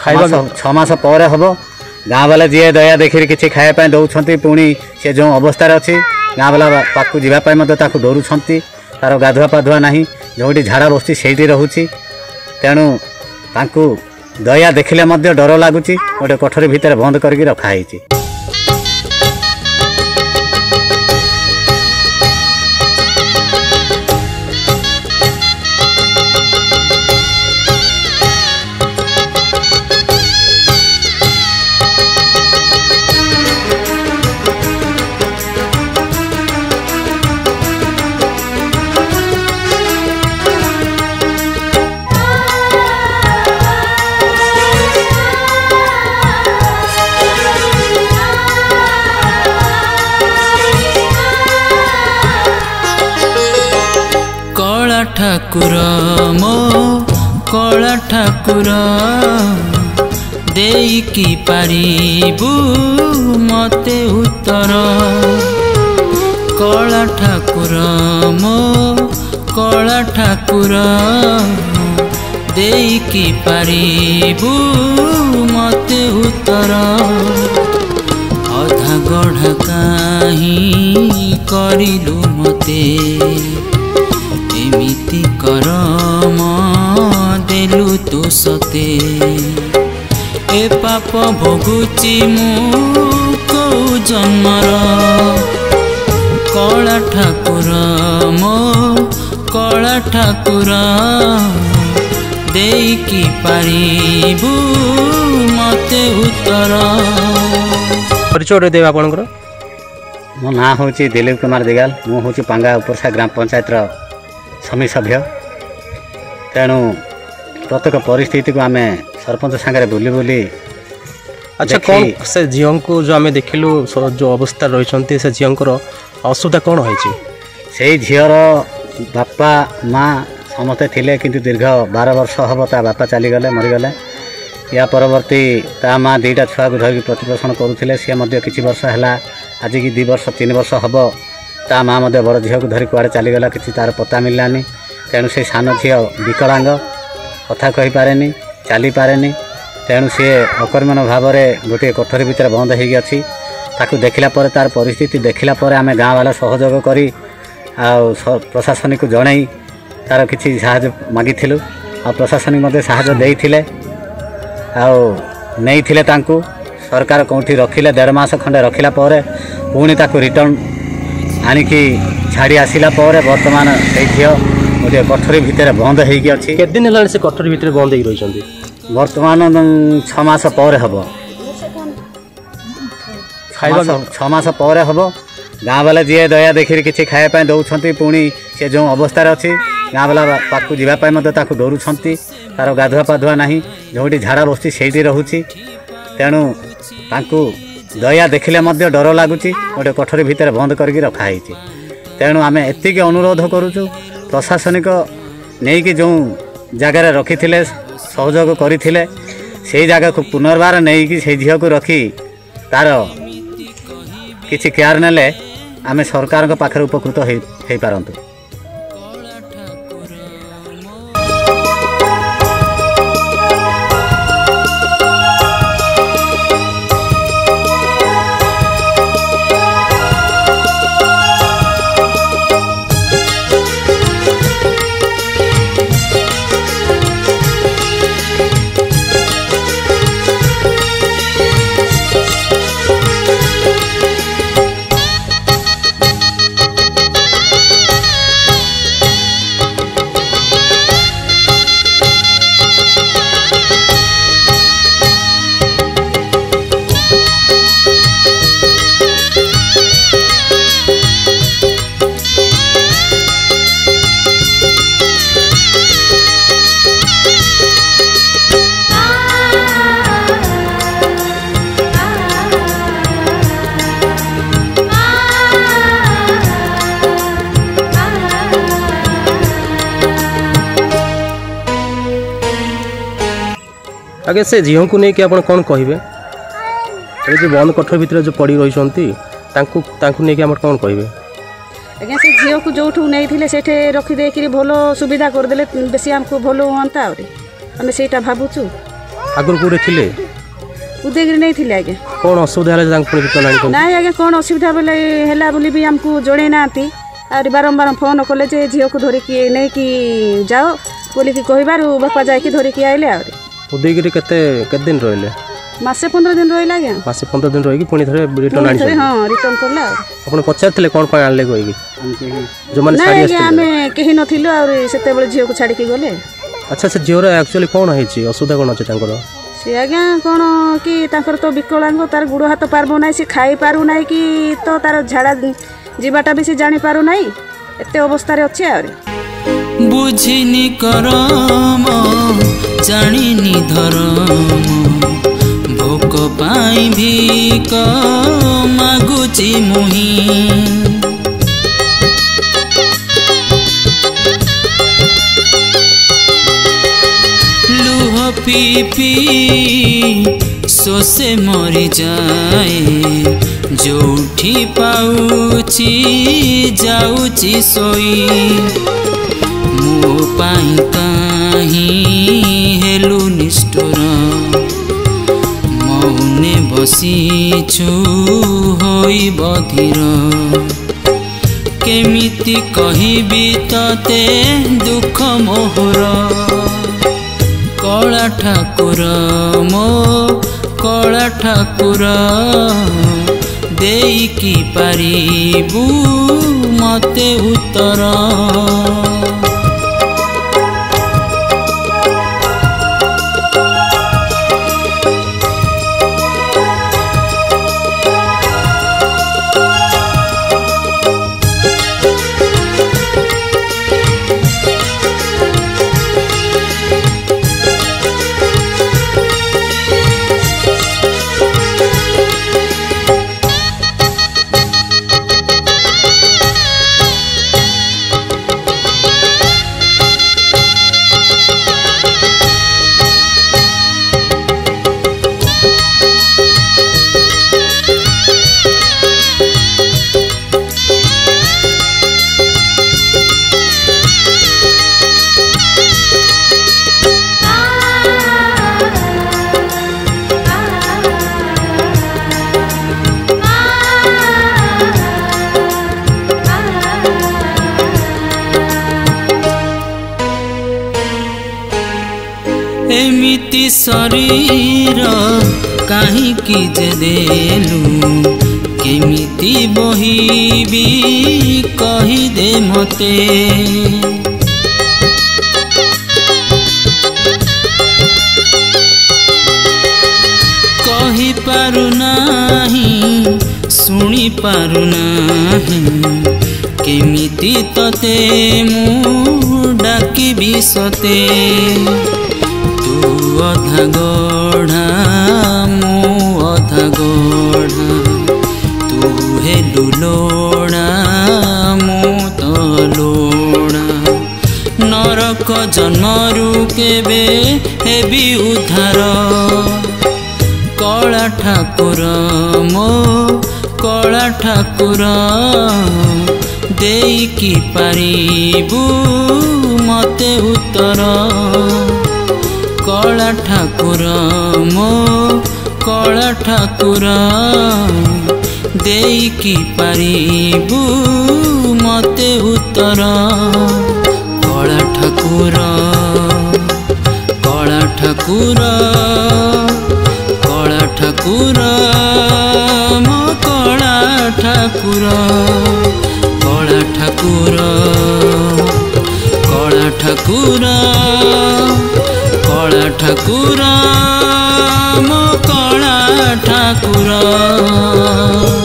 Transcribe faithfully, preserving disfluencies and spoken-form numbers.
छमास पर हम गाँ वाला जी दया देखिए किसी खायापी दौरान पुणी से जो अवस्था अच्छी गाँ वाला पाक जावाई डरुंट तार गाधुआ पाधुआ ना जो झाड़ा बसुची से रोचे तेणु तांकु दया देखिले डर लगुच गोटे कोठरी भितर बंद करके रखाई। ठाकुर मो कला ठाकुर देकी पारिबु मते उत्तर कला ठाकुर मो कला ठाकुर देकी पारिबु मते उत्तर अधा गढ़ काहीं करिलु मते एमिति करम देलु तु सते ए पाप भोगुची मु को जन्मर कला ठाकुर मो कला ठाकुर देकी पारिबु मते उत्तर। परिचय देव आपनकर मो ना होची दिलीप कुमार दिगाल मु होची पांगा उपरसा ग्राम पंचायत समिति सभ्य तेणु प्रत्येक परिस्थिति को आम सरपंच सांगे बुली बुली। अच्छा कौन से झील को जो आम देखिलु जो अवस्था रही से झील असुविधा कौन होती से झीर बापा माँ समस्ते थिले किंतु दीर्घ बार वर्ष हम ता बापा चलीगले मरीगले या परवर्ती ता माँ दुईटा छुआ को धरिक प्रतिपोषण करुले सी किसी वर्ष है आज की दी वर्ष तीन वर्ष हम ता माँ बड़ झील को धरी कुआड़े चलीगला कि तार पता मिललानी तेणु से सान झील विकलांग कथा कही पारे चली पारे तेणु सी अकर्मण भाव में गोटे कोठरी भितर बंद होगी अच्छी ताकू देखला पर तार परिस्थिति देखला पर आम गाँ वाला सहयोग करी प्रशासन को जन तार किसी साहाय्य मागिलु आ प्रशासन साहाय्य देते आईले सरकार कौटी रखिले देढ़ मास खंडे रखिला पुणी ताकू रिटर्न आणिकी छाड़ी आसला बर्तमान से झील गोटे कोठरी भितर बंद होगी अच्छी केते दिन है से कोठरी भितर बंद हो रही बर्तमान छमास पर हम छमास पर हम गाँ वाला जी दया देखिए किसी खायापी दौरान पुणी से जो अवस्था अच्छी गाँ वाला पाक जावाई डरुंट तार गाधुआ पाधुआ ना जो झाड़ा बसुची से रोचे तेणु तांकु दया देखिले डर लगुच गोटे कोठरी भितर बंद करके रखाई। तेणु आम एतिक अनुरोध करुचु प्रशासनिक नहीं कि जो जगार रखी सहयोग करते से जगह को पुनर्बार नहीं कि से झील को रखी तार किसी केयर नेले आम सरकार पाखे उपकृत हो पारंतु। आगे से झील को लेकिन आप कौन कहे जो बंद कोठरी भितर जो पड़ी रही कौन कहे आज्ञा से झील को जो नहीं से रखिदे भल सुविधा करदे बेसी आमको भल हाँ आम से भावुँ आगुरी कौटे थिले उदयगिरी नहीं थिले आगे कौन असुविधा है पुणी रिटर्न आनी नाई आगे कौन असुविधा बोले है बोली भी आमको जड़े ना आर बारंबार फोन कले जे झील को धरिकी नहीं कि जाओ बोलिक कहबार बापा जाकि धरिकी आइले आ उदयगिरी केते केते दिन रहिले मासे पंद्रह दिन रहिला आज्ञा मासे पंद्रह दिन रही पुणी थे रिटर्न आनी हाँ रिटर्न करला आपन पचार कौन पाई आनले कहीकि जो मैंने साड़ी आमे कहीं नथिलु और सेते बेले झील को छाड़ी के गले अच्छा से झील एक्चुअली कौन है असुविधा कौन अच्छे सी आज्ञा कौन कि ताकर तो विकलांग तार गुड़ हाथ पारबो ना सी खाई पारू ना कि तो तार झाड़ा जीवाटा भी सी जानी पारू ना एते अवस्था रे अछि आरे बुझिनी करम जानिनी धरम भोक पाई भीक मागुची मुही लुह पी पी सोसे मरी जाए जोठी पाउची जाउची सोई मो पाई काहीं हेलु निष्ठुर मौने बसीछु होई बधिर केमिति कहिबी तते दुख मोहर कला ठाकुर मो कला ठाकुर देईकी पारिबु मते उत्तर एमिति शरीर कहीं जे देलु केमिति बहिबी कही दे मते कही पारु नाही सुनी पारु नाही केमिति तते मु डाकिबी सते अधा गढ़ा मो अधा गढ़ा तू हेलु लोड़ा मो तो लोड़ा नरक जन्मरु केबे हेबी उद्धार कला ठाकुर मो कला ठाकुर देईकी पारिबु मते उत्तर कला ठाकुर मो कला ठाकुर देईकी पारिबु मते उत्तर कला ठाकुर कला ठाकुर कला ठाकुर मो कला ठाकुर कला ठाकुर कला ठाकुर कला ठाकुर मो कला ठाकुर।